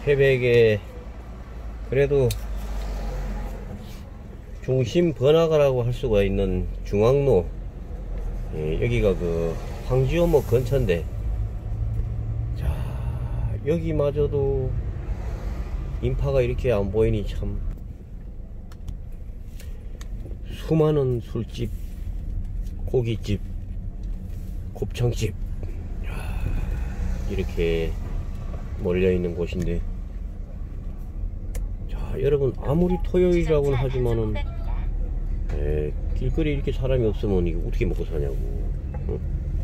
태백에 그래도 중심 번화가라고 할 수가 있는 중앙로, 여기가 그 황지오목 근처인데, 자 여기마저도 인파가 이렇게 안 보이니 참. 수많은 술집, 고깃집, 곱창집 이렇게 몰려있는 곳인데, 자 여러분, 아무리 토요일이라고는 하지만은 길거리 이렇게 사람이 없으면 이거 어떻게 먹고 사냐고. 응?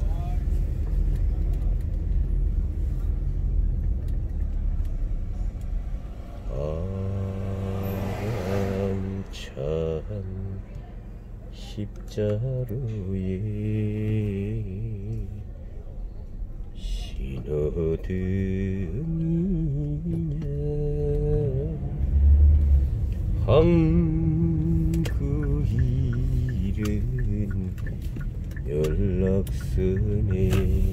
참 십자루에 신호등이냐 그 일은 연락선에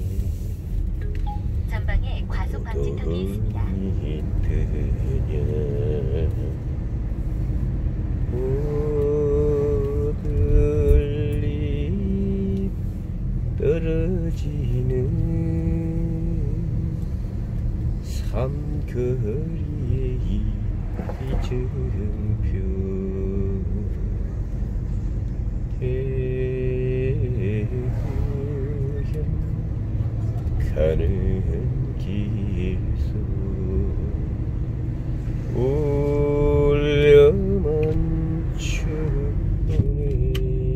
전방에 과속 방지턱이 있습니다. 오들리 떨어지는 삼거리의 이정표 대구현 가는 길속 울려만 추네.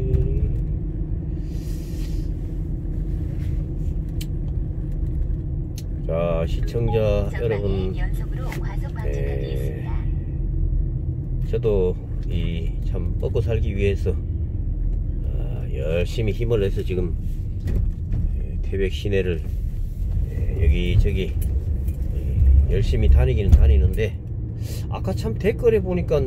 자 시청자 여러분, 저도 이 참 먹고 살기 위해서 열심히 힘을 내서 지금 태백 시내를 여기저기 열심히 다니기는 다니는데, 아까 참 댓글에 보니까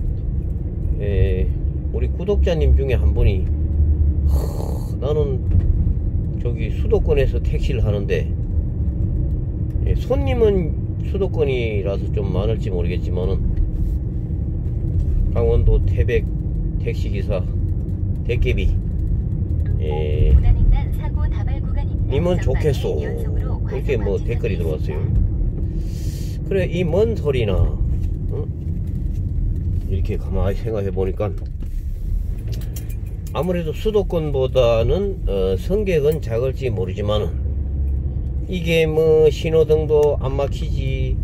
우리 구독자님 중에 한 분이 나는 저기 수도권에서 택시를 하는데, 손님은 수도권이라서 좀 많을지 모르겠지만은 강원도 태백 택시기사 대깨비 님은 좋겠소, 그렇게 뭐 댓글이 들어왔어요. 그래 이 뭔 소리나, 응? 이렇게 가만히 생각해 보니까 아무래도 수도권보다는 성객은 작을지 모르지만은 이게 뭐 신호등도 안 막히지,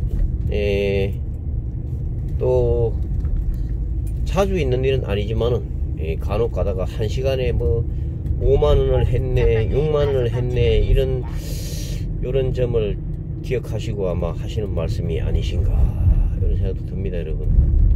또 자주 있는 일은 아니지만은 간혹 가다가 1시간에 뭐 5만원을 했네 6만원을 했네 이런 점을 기억하시고 아마 하시는 말씀이 아니신가 이런 생각도 듭니다 여러분.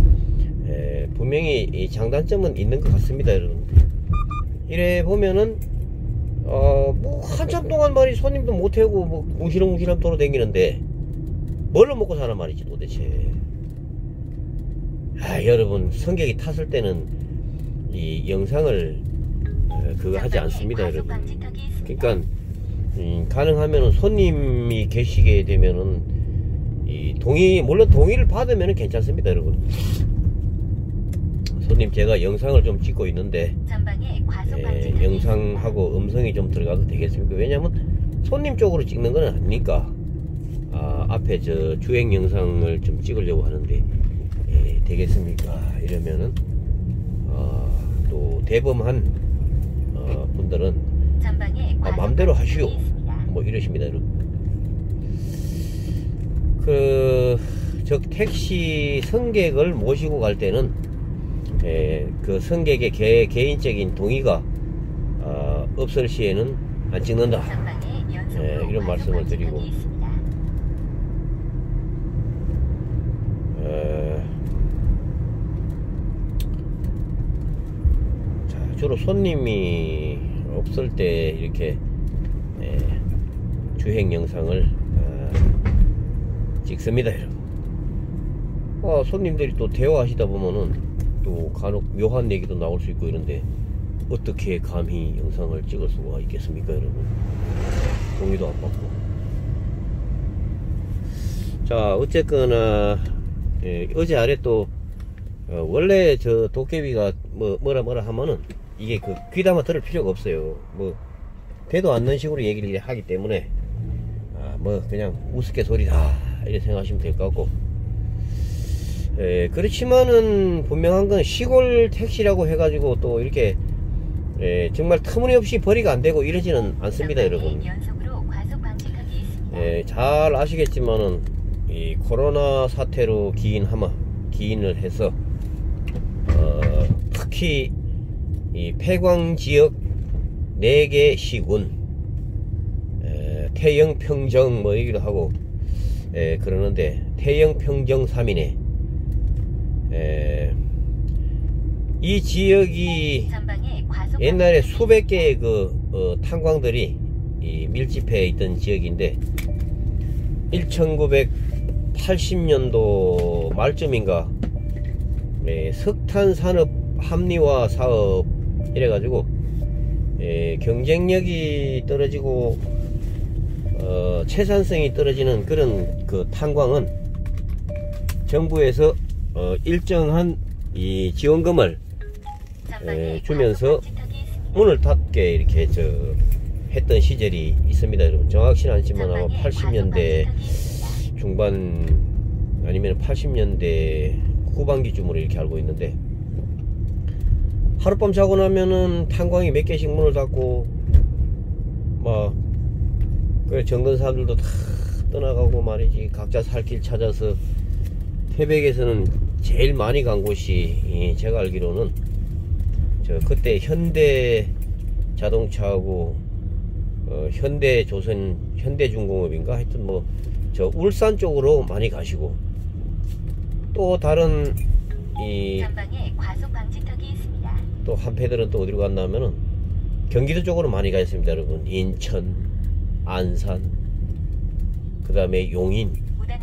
분명히 이 장단점은 있는 것 같습니다 여러분. 이래 보면은 뭐 한참 동안 말이 손님도 못 태우고 뭐 웅시렁웅시렁 돌아다니는데 뭘로 먹고 사는 말이지 도대체. 여러분, 성격이 탔을 때는 이 영상을 그거 하지 않습니다 여러분. 그러니까 가능하면 손님이 계시게 되면은 이 물론 동의를 받으면 괜찮습니다 여러분. 손님, 제가 영상을 좀 찍고 있는데 영상하고 음성이 좀 들어가도 되겠습니까? 왜냐면 손님 쪽으로 찍는 건 아니니까. 앞에 저 주행 영상을 좀 찍으려고 하는데 되겠습니까? 이러면은 또 대범한 분들은 맘대로 하시오 뭐 이러십니다 여러분. 저 택시 승객을 모시고 갈 때는 그 승객의 개인적인 동의가 없을 시에는 안 찍는다, 이런 말씀을 드리고, 주로 손님이 없을 때 이렇게 주행 영상을 찍습니다 여러분. 손님들이 또 대화하시다 보면은 또 간혹 묘한 얘기도 나올 수 있고 이런데 어떻게 감히 영상을 찍을 수가 있겠습니까 여러분. 동의도 안 받고. 자, 어쨌거나 어제 아래 또 원래 저 도깨비가 뭐라 하면은 이게 그 귀담아 들을 필요가 없어요. 뭐 대도 않는 식으로 얘기를 하기 때문에 뭐 그냥 우습게 소리다 이렇게 생각하시면 될 것 같고, 그렇지만은 분명한 건 시골 택시라고 해가지고 또 이렇게 정말 터무니없이 벌이가 안 되고 이러지는 않습니다, 여러분. 잘 아시겠지만은 이 코로나 사태로 기인을 해서 특히 이 폐광 지역 4개 시군, 태영, 평정 뭐 얘기도 하고 그러는데, 태영, 평정 3인에 이 지역이 옛날에 수백 개의 그 탄광들이 밀집해 있던 지역인데 1980년도 말쯤인가 석탄산업 합리화 사업 이래가지고 경쟁력이 떨어지고 채산성이 떨어지는 그런 그 탄광은 정부에서 일정한 이 지원금을 주면서 문을 닫게 이렇게 했던 시절이 있습니다, 여러분. 정확히는 않지만 아마 80년대 중반 아니면 80년대 후반기쯤으로 이렇게 알고 있는데, 하룻밤 자고 나면은 탄광이 몇 개씩 문을 닫고 막 그 정든 사람들도 다 떠나가고 말이지. 각자 살 길 찾아서 태백에서는 제일 많이 간 곳이 제가 알기로는 그때 현대 자동차하고 현대조선, 현대중공업인가 하여튼 뭐 저 울산 쪽으로 많이 가시고, 또 다른 또 한패들은 또 어디로 갔냐면은 경기도 쪽으로 많이 가 있습니다, 여러분. 인천, 안산, 그 다음에 용인.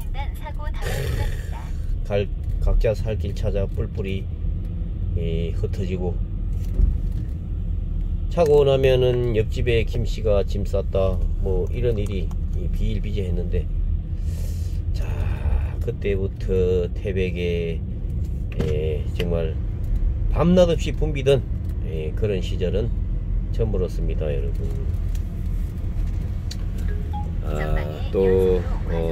각자 살 길 찾아 뿔뿔이 흩어지고, 차고 나면은 옆집에 김씨가 짐 쌌다 뭐 이런 일이 비일비재했는데, 자, 그때부터 태백에 정말 밤낮 없이 붐비던 그런 시절은 처음으로습니다, 여러분. 또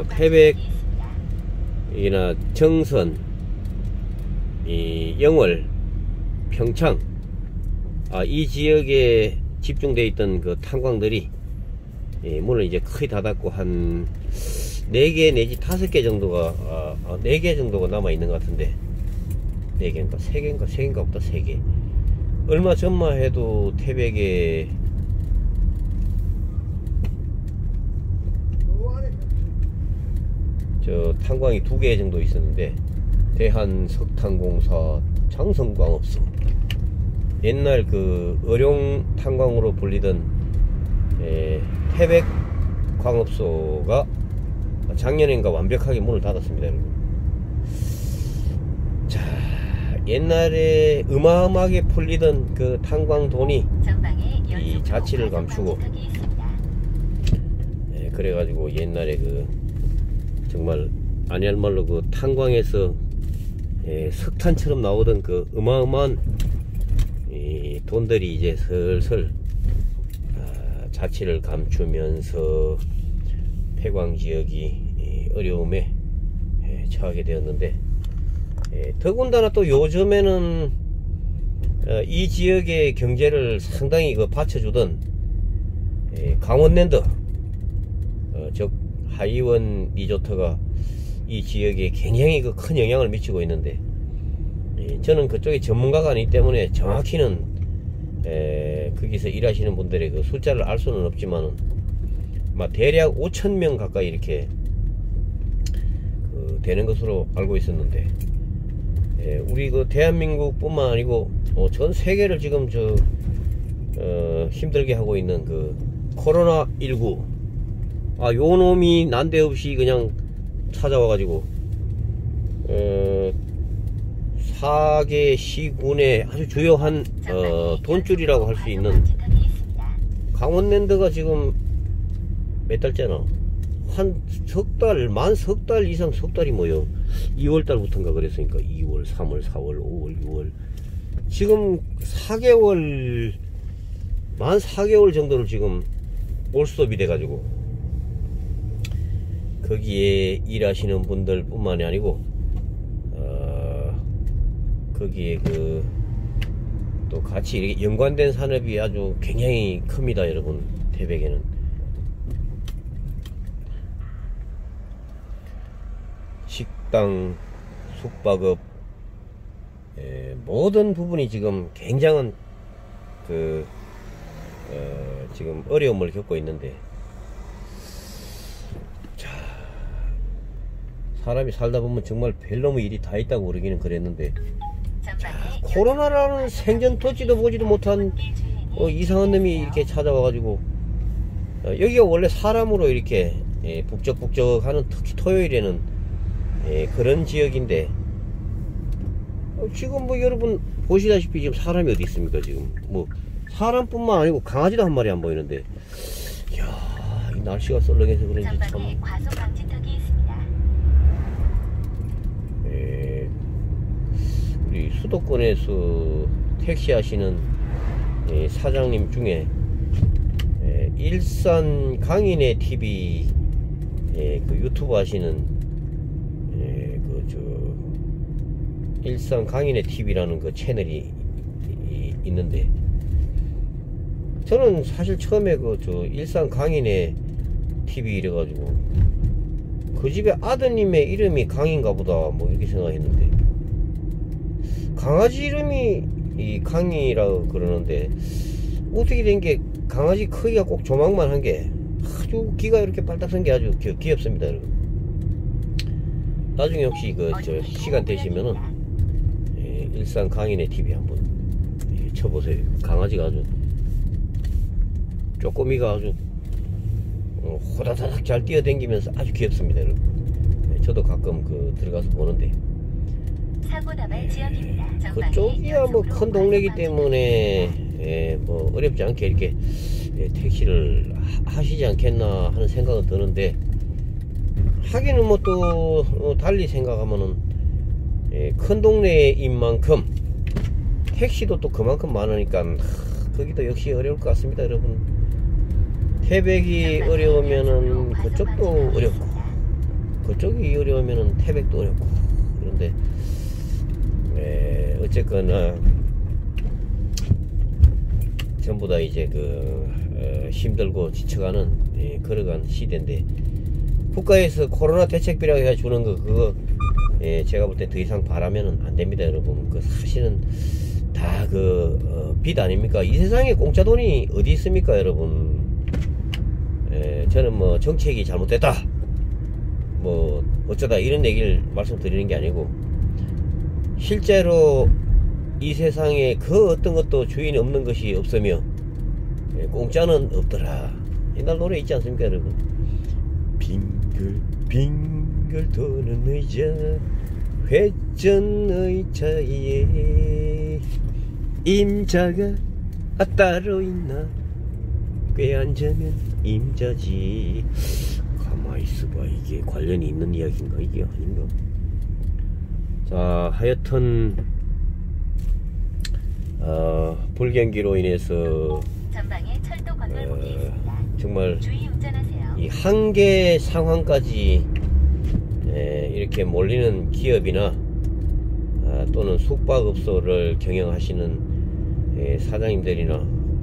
태백이나 정선, 영월, 평창, 이 지역에 집중되어 있던 그 탄광들이 문을 이제 거의 닫았고, 한 4개 내지 5개 정도가 4개 정도가 남아 있는 것 같은데, 4개인가 3개인가 없다. 3개. 얼마 전만 해도 태백에 저 탄광이 2개 정도 있었는데, 대한석탄공사, 장성광업소, 옛날 그 어룡 탄광으로 불리던 태백광업소가 작년인가 완벽하게 문을 닫았습니다, 여러분. 자, 옛날에 어마어마하게 풀리던 그 탄광 돈이 이 자취를 감추고, 그래가지고 옛날에 그 정말 아니할 말로 그 탄광에서 석탄처럼 나오던 그 어마어마한 돈들이 이제 슬슬 자취를 감추면서 폐광 지역이 어려움에 처하게 되었는데, 더군다나 또 요즘에는 이 지역의 경제를 상당히 받쳐주던 강원랜드, 즉 하이원 리조트가 이 지역에 굉장히 큰 영향을 미치고 있는데, 저는 그쪽에 전문가가 아니기 때문에 정확히는 거기서 일하시는 분들의 그 숫자를 알 수는 없지만은 대략 5,000명 가까이 이렇게 되는 것으로 알고 있었는데, 우리 그 대한민국 뿐만 아니고 전 세계를 지금 힘들게 하고 있는 그 코로나19, 요 놈이 난데없이 그냥 찾아와가지고 4개 시군의 아주 주요한 돈줄이라고 할 수 있는 강원랜드가 지금 몇 달째나 한 석 달, 만 석 달 이상, 석 달이 뭐요? 2월달부터인가 그랬으니까 2월, 3월, 4월, 5월, 6월. 지금 4개월, 만 4개월 정도를 지금 올스톱이 돼가지고, 거기에 일하시는 분들 뿐만이 아니고, 거기에 또 같이 이렇게 연관된 산업이 아주 굉장히 큽니다, 여러분. 태백에는. 식당, 숙박업, 모든 부분이 지금 굉장한 지금 어려움을 겪고 있는데, 자, 사람이 살다 보면 정말 별놈의 일이 다 있다고 그러기는 그랬는데, 코로나라는 생전 듣지도 보지도 못한 이상한 놈이 이렇게 찾아와가지고, 여기가 원래 사람으로 이렇게 북적북적하는, 특히 토요일에는 그런 지역인데, 지금 뭐 여러분 보시다시피 지금 사람이 어디 있습니까? 지금 뭐 사람뿐만 아니고 강아지도 한 마리 안 보이는데, 이야, 이 날씨가 썰렁해서 그런지 참. 전방에 과속 방지턱이 있습니다. 우리 수도권에서 택시 하시는 사장님 중에 일산 강인의 TV 그 유튜브 하시는 일산 강인의 TV라는 그 채널이 있는데, 저는 사실 처음에 일산 강인의 TV 이래가지고 그 집에 아드님의 이름이 강인가 보다 뭐 이렇게 생각했는데, 강아지 이름이 이 강이라고 그러는데, 어떻게 된 게 강아지 크기가 꼭 조망만 한 게 아주 귀가 이렇게 빨딱 선 게 아주 귀엽습니다, 여러분. 나중에 혹시 시간 되시면은 일산 강인의 TV 한번 쳐보세요. 강아지가 아주, 쪼꼬미가 아주 호다다닥 잘 뛰어다니면서 아주 귀엽습니다, 여러분. 저도 가끔 들어가서 보는데, 사고 나발 지역입니다. 그쪽이야 뭐 큰 동네이기 때문에 뭐 어렵지 않게 이렇게 택시를 하시지 않겠나 하는 생각은 드는데, 하기는 뭐 또 달리 생각하면은 큰 동네인 만큼 택시도 또 그만큼 많으니까 거기도 역시 어려울 것 같습니다, 여러분. 태백이 어려우면은 그쪽도 어렵고, 그쪽이 어려우면은 태백도 어렵고, 그런데 어쨌거나 전부 다 이제 힘들고 지쳐가는 걸어간 시대인데, 국가에서 코로나 대책비라고 해서 주는 그거 제가 볼 때 더 이상 바라면은 안 됩니다, 여러분. 사실은 다 빚 아닙니까? 이 세상에 공짜 돈이 어디 있습니까, 여러분? 저는 뭐 정책이 잘못됐다, 뭐 어쩌다 이런 얘기를 말씀드리는 게 아니고, 실제로 이 세상에 그 어떤 것도 주인이 없는 것이 없으며 공짜는 없더라. 옛날 노래 있지 않습니까, 여러분? 빙글빙글 도는 의자, 회전 의자에 임자가 따로 있나, 꽤 앉으면 임자지. 가만히 있어봐, 이게 관련이 있는 이야기인가 이게 아닌가. 자, 하여튼 불경기로 인해서 전방에 철도 건널목이 있습니다. 정말 주의 운전하세요. 이 한계 상황까지 이렇게 몰리는 기업이나 또는 숙박업소를 경영하시는 사장님들이나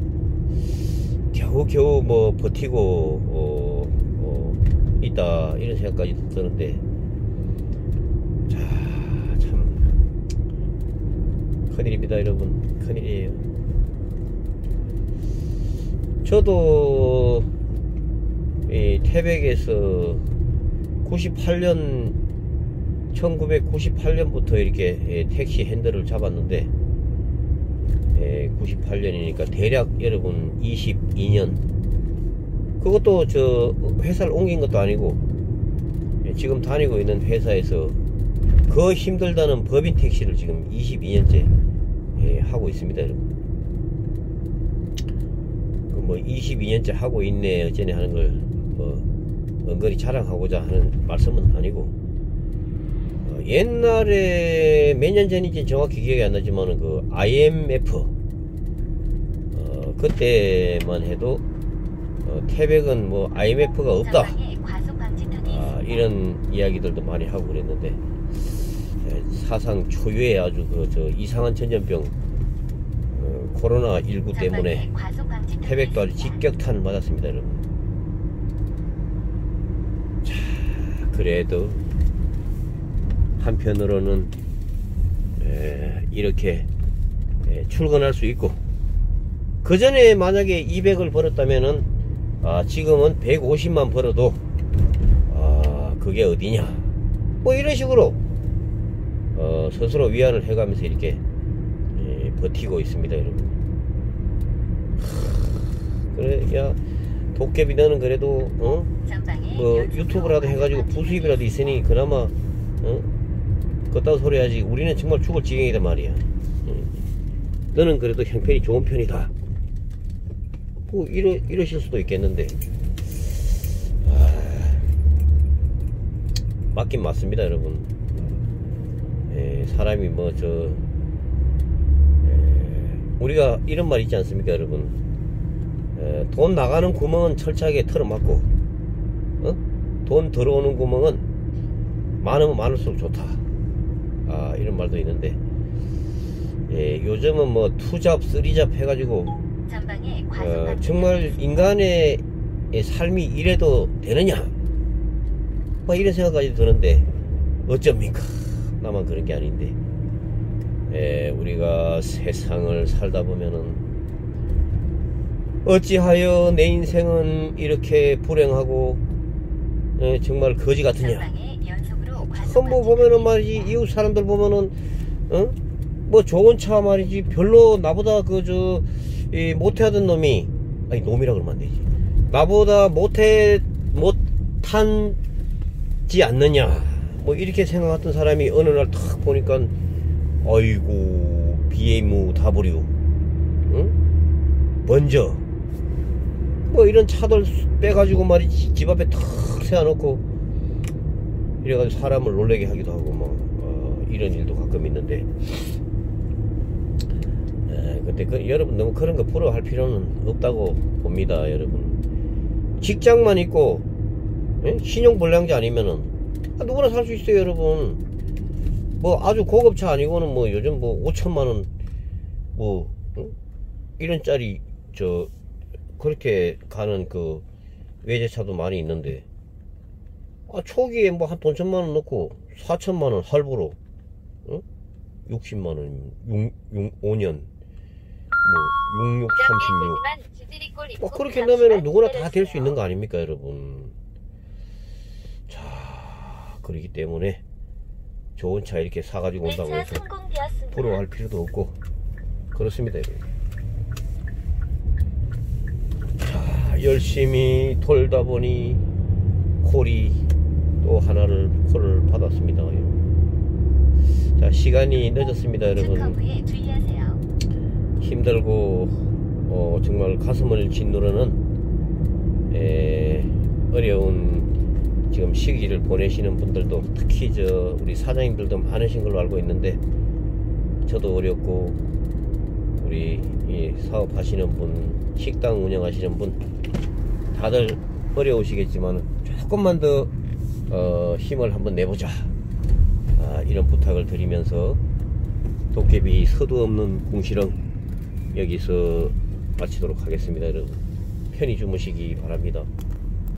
겨우겨우 뭐 버티고 있다, 이런 생각까지 드는데, 자, 참 큰일입니다, 여러분. 큰일이에요. 저도 이 태백에서 1998년부터 이렇게 택시 핸들을 잡았는데, 98년이니까 대략 여러분 22년. 그것도 회사를 옮긴 것도 아니고, 지금 다니고 있는 회사에서 그 힘들다는 법인 택시를 지금 22년째 하고 있습니다, 여러분. 뭐 22년째 하고 있네 어쩌네 하는 걸 은근히 자랑하고자 하는 말씀은 아니고, 옛날에 몇 년 전인지 정확히 기억이 안 나지만 그 IMF 그때만 해도 태백은 뭐 IMF가 없다, 이런 이야기들도 많이 하고 그랬는데, 사상 초유의 아주 저 이상한 전염병 코로나19 때문에 태백도 아주 직격탄을 맞았습니다, 여러분. 자, 그래도 한편으로는 이렇게 출근할 수 있고, 그 전에 만약에 200을 벌었다면은 지금은 150만 벌어도 그게 어디냐, 뭐 이런 식으로 스스로 위안을 해가면서 이렇게 버티고 있습니다, 여러분. 그래, 야, 도깨비 너는 그래도 뭐 유튜브라도 해가지고 부수입이라도 있으니 그나마 그따위 소리 하지. 우리는 정말 죽을 지경이다 말이야. 너는 그래도 형편이 좋은 편이다, 뭐 이러실 수도 있겠는데, 맞긴 맞습니다, 여러분. 사람이 뭐 우리가 이런 말 있지 않습니까, 여러분? 돈 나가는 구멍은 철저하게 털어막고, 돈 들어오는 구멍은 많으면 많을수록 좋다, 이런 말도 있는데, 요즘은 뭐 투잡, 쓰리잡 해가지고 정말 인간의 삶이 이래도 되느냐, 뭐 이런 생각까지 드는데 어쩝니까? 나만 그런 게 아닌데, 우리가 세상을 살다 보면은 어찌하여 내 인생은 이렇게 불행하고 정말 거지 같으냐. 뭐 보면은 말이지, 이웃 사람들 보면은 뭐 좋은 차 말이지, 별로 나보다 못하던 놈이, 아니 놈이라 그러면 안 되지, 나보다 못하지 않느냐, 뭐 이렇게 생각했던 사람이 어느 날 탁 보니까 아이고 BMW, 먼저 뭐 이런 차들 빼가지고 말이지 집 앞에 탁 세워놓고 이래가지고 사람을 놀래게 하기도 하고 뭐 이런 일도 가끔 있는데, 근데 여러분 너무 그런 거 부러워할 필요는 없다고 봅니다, 여러분. 직장만 있고 신용불량자 아니면은 누구나 살 수 있어요, 여러분. 뭐 아주 고급차 아니고는 뭐 요즘 뭐 5천만원 뭐 이런 짜리 그렇게 가는 그 외제차도 많이 있는데, 초기에 뭐 한 돈 천만원 넣고 4천만원 할부로 60만원 5년 뭐 66, 36 뭐 그렇게 넣으면 누구나 다 될 수 있는 거 아닙니까, 여러분. 자, 그렇기 때문에 좋은 차 이렇게 사가지고 온다고 해서 부러워할 필요도 없고 그렇습니다, 여러분. 자, 열심히 돌다 보니 콜이 또 하나를 콜을 받았습니다. 자, 시간이 늦었습니다, 여러분. 힘들고 정말 가슴을 짓누르는 어려운 지금 시기를 보내시는 분들도, 특히 우리 사장님들도 많으신 걸로 알고 있는데, 저도 어렵고 우리 이 사업하시는 분, 식당 운영하시는 분 다들 어려우시겠지만 조금만 더 힘을 한번 내보자, 이런 부탁을 드리면서 도깨비 서두 없는 궁시렁 여기서 마치도록 하겠습니다. 여러분 편히 주무시기 바랍니다.